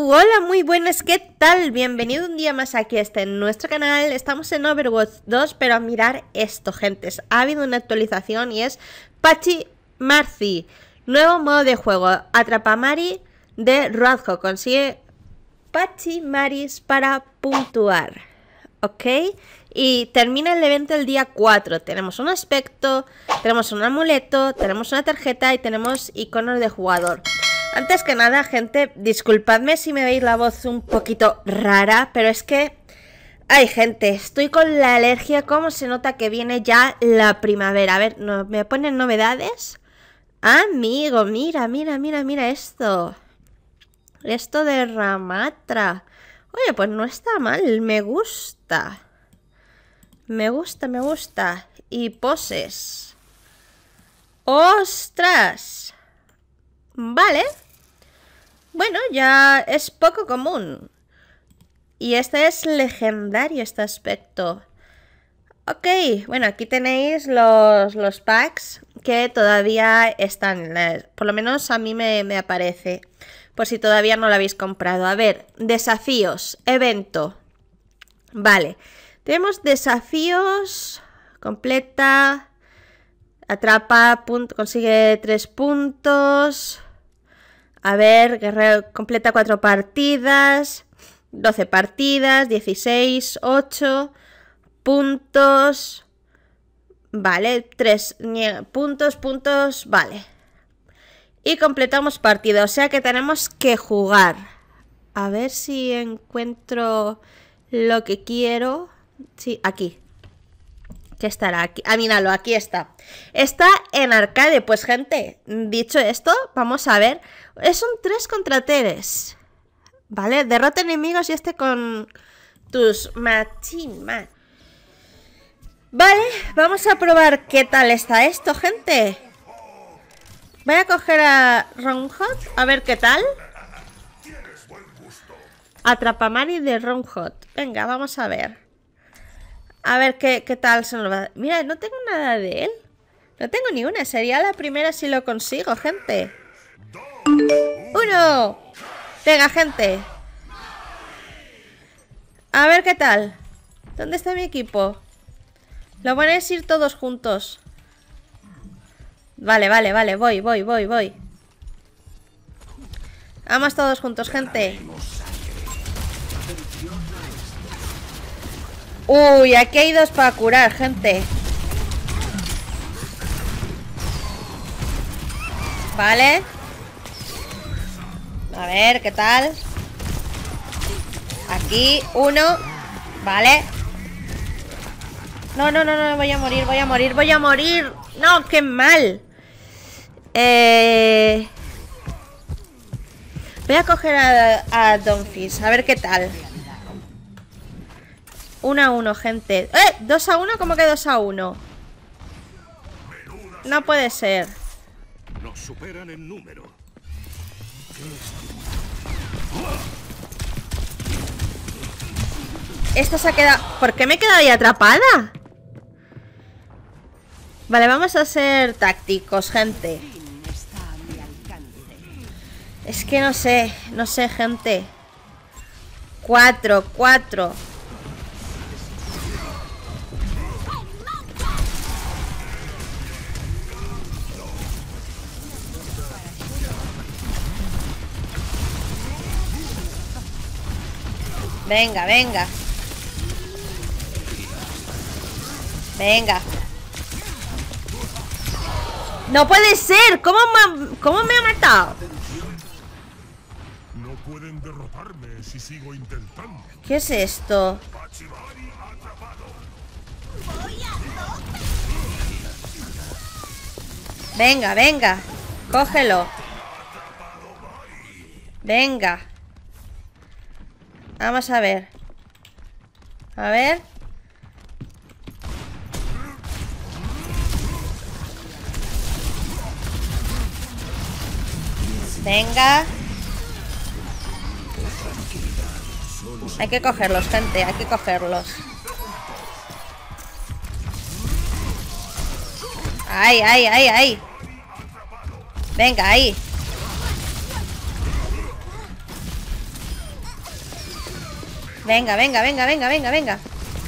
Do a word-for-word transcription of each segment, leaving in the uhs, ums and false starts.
Hola, muy buenas, ¿qué tal? Bienvenido un día más aquí a este en nuestro canal. Estamos en Overwatch dos, pero a mirar esto, gentes. Ha habido una actualización y es Pachymari. Nuevo modo de juego, Atrapamari de Roadhog. Consigue Pachimaris para puntuar, ¿ok? Y termina el evento el día cuatro. Tenemos un aspecto, tenemos un amuleto, tenemos una tarjeta y tenemos iconos de jugador. Antes que nada, gente, disculpadme si me veis la voz un poquito rara, pero es que... Ay, gente, estoy con la alergia, ¿cómo se nota que viene ya la primavera? A ver, no, ¿me ponen novedades? Amigo, mira, mira, mira, mira esto. Esto de Ramatra. Oye, pues no está mal, me gusta. Me gusta, me gusta. Y poses. ¡Ostras! Vale. Bueno, ya es poco común. Y este es legendario, este aspecto. Ok, bueno, aquí tenéis los, los packs que todavía están. Por lo menos a mí me, me aparece. Por si todavía no lo habéis comprado. A ver, desafíos, evento. Vale, tenemos desafíos. Completa. Atrapa, punto, consigue tres puntos. A ver, guerrero completa cuatro partidas. doce partidas, dieciséis, ocho puntos. Vale, tres puntos, puntos, vale. Y completamos partida, o sea que tenemos que jugar. A ver si encuentro lo que quiero. Sí, aquí. ¿Qué estará aquí? Ah, míralo, aquí está. Está en arcade. Pues, gente, dicho esto, vamos a ver. Es un tres contra tres. ¿Vale? Derrota enemigos y este con tus Machine Man. Vale, vamos a probar qué tal está esto, gente. Voy a coger a Roadhog, a ver qué tal. Atrapamari de Roadhog. Venga, vamos a ver. A ver qué, qué tal se nos va. Mira, no tengo nada de él. No tengo ni una. Sería la primera si lo consigo, gente. ¡Uno! Venga, gente. A ver qué tal. ¿Dónde está mi equipo? Lo bueno es ir todos juntos. Vale, vale, vale. Voy, voy, voy, voy. Vamos todos juntos, gente. Uy, aquí hay dos para curar, gente. Vale. A ver, ¿qué tal? Aquí, uno. Vale. No, no, no, no, voy a morir, voy a morir, voy a morir. No, qué mal. Eh... Voy a coger a, a Donphis, a ver qué tal. Uno a uno, gente. ¡Eh! ¿Dos a uno? ¿Cómo que dos a uno? No puede ser. Nos superan en número. Esta se ha quedado... ¿Por qué me he quedado ahí atrapada? Vale, vamos a ser tácticos, gente. Es que no sé, no sé, gente. Cuatro, cuatro. Venga, venga. Venga. ¡No puede ser! ¿Cómo me, cómo me ha matado? No pueden derrotarme si sigo intentando. ¿Qué es esto? Venga, venga. Cógelo. Venga. Vamos a ver. A ver. Venga. Hay que cogerlos, gente. Hay que cogerlos. Ay, ay, ay, ay. Venga, ahí. Venga, venga, venga, venga, venga, venga.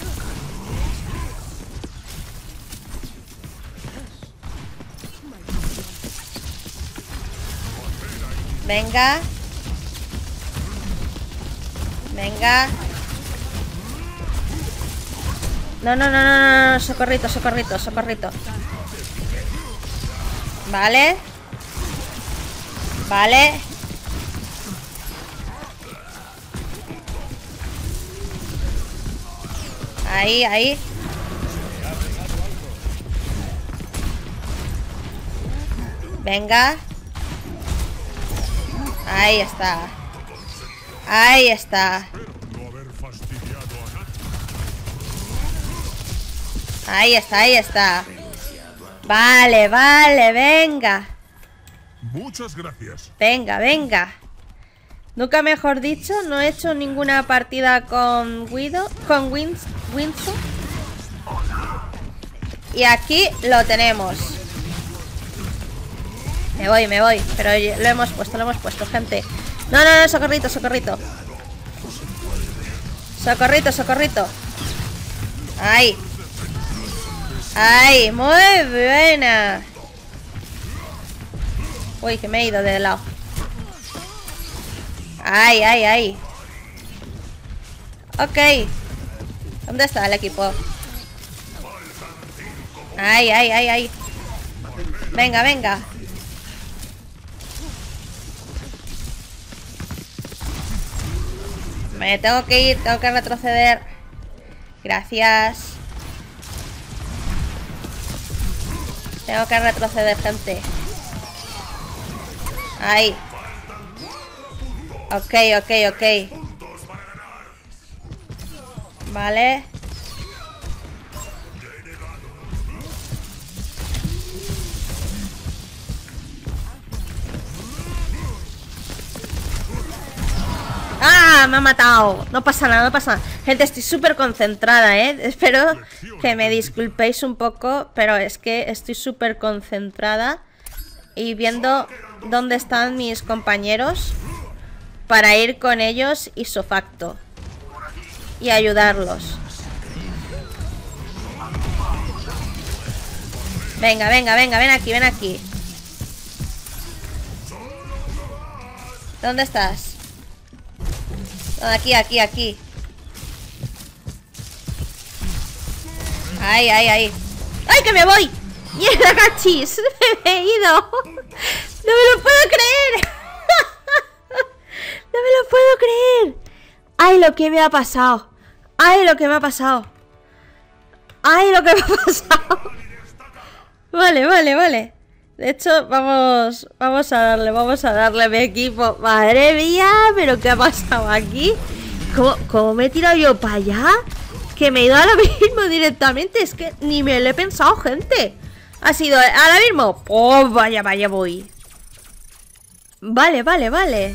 Venga. Venga. No, no, no, no, no, no, socorrito, socorrito, socorrito. Vale. Vale. Ahí, ahí. Venga. Ahí está. Ahí está. Ahí está, ahí está. Vale, vale, venga. Muchas gracias. Venga, venga. Nunca mejor dicho, no he hecho ninguna partida con Guido, con Wins, Winston. Y aquí lo tenemos. Me voy, me voy. Pero lo hemos puesto, lo hemos puesto, gente. No, no, no, socorrito, socorrito. Socorrito, socorrito. Ahí. Ahí, muy buena. Uy, que me he ido de lado. Ahí, ahí, ahí. Ok. ¿Dónde está el equipo? Ahí, ahí, ahí, ahí. Venga, venga. Me tengo que ir, tengo que retroceder. Gracias. Tengo que retroceder, gente. Ahí. Ok, ok, ok. Vale. ¡Ah! Me ha matado. No pasa nada, no pasa nada. Gente, estoy súper concentrada, ¿eh? Espero que me disculpéis un poco, pero es que estoy súper concentrada y viendo dónde están mis compañeros para ir con ellos ipso facto y ayudarlos. Venga, venga, venga, ven aquí, ven aquí. ¿Dónde estás? Aquí, aquí, aquí. Ahí, ahí, ahí. ¡Ay, que me voy! ¡Mierda, cachis! ¡Me he ido! ¡No me lo puedo creer! ¡No me lo puedo creer! ¡Ay, lo que me ha pasado! ¡Ay, lo que me ha pasado! ¡Ay, lo que me ha pasado! Vale, vale, vale. De hecho, vamos, vamos a darle, vamos a darle a mi equipo. Madre mía, pero ¿qué ha pasado aquí? ¿Cómo, cómo me he tirado yo para allá? Que me he ido ahora mismo directamente. Es que ni me lo he pensado, gente. Ha sido ahora mismo. Oh, vaya, vaya, voy. Vale, vale, vale.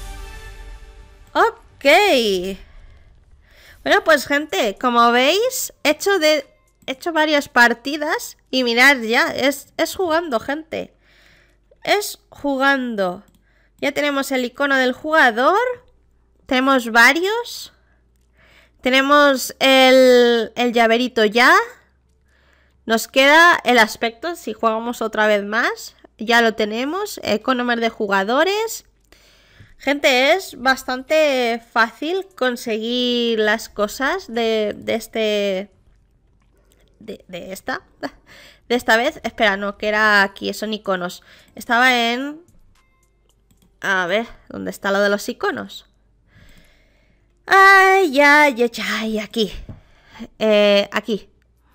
Ok. Bueno, pues, gente, como veis, he hecho de... He hecho varias partidas y mirad ya, es, es jugando, gente. Es jugando. Ya tenemos el icono del jugador. Tenemos varios. Tenemos el, el llaverito ya. Nos queda el aspecto, si jugamos otra vez más. Ya lo tenemos, economer de jugadores. Gente, es bastante fácil conseguir las cosas de, de este... De, de esta De esta vez, espera, no, que era aquí, son iconos. Estaba en... A ver, ¿dónde está lo de los iconos? Ay, ya, ya, ya, ya, aquí eh, Aquí.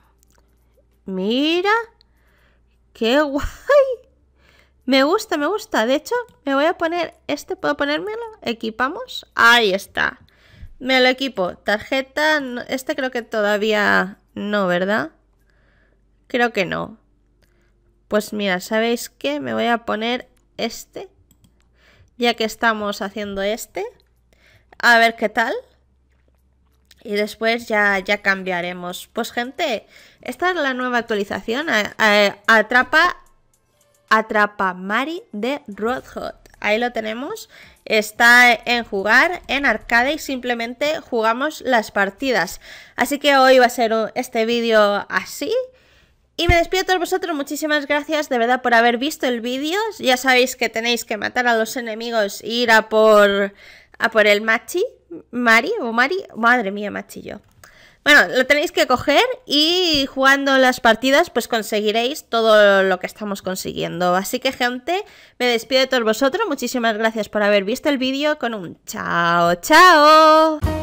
Mira. Qué guay. Me gusta, me gusta. De hecho, me voy a poner este, ¿puedo ponérmelo? Equipamos, ahí está. Me lo equipo, tarjeta, este creo que todavía... No, ¿verdad? Creo que no. Pues mira, ¿sabéis qué? Me voy a poner este. Ya que estamos haciendo este. A ver qué tal. Y después ya, ya cambiaremos. Pues gente, esta es la nueva actualización. A, a, atrapa... Atrapa Mari de Red Hot. Ahí lo tenemos. está en jugar en arcade y simplemente jugamos las partidas. Así que hoy va a ser este vídeo así. Y me despido de todos vosotros, muchísimas gracias de verdad por haber visto el vídeo. Ya sabéis que tenéis que matar a los enemigos e ir a por, a por el Machi, Mari o Mari, madre mía, Machi yo. Bueno, lo tenéis que coger y jugando las partidas pues conseguiréis todo lo que estamos consiguiendo. Así que gente, me despido de todos vosotros, muchísimas gracias por haber visto el vídeo con un chao, chao.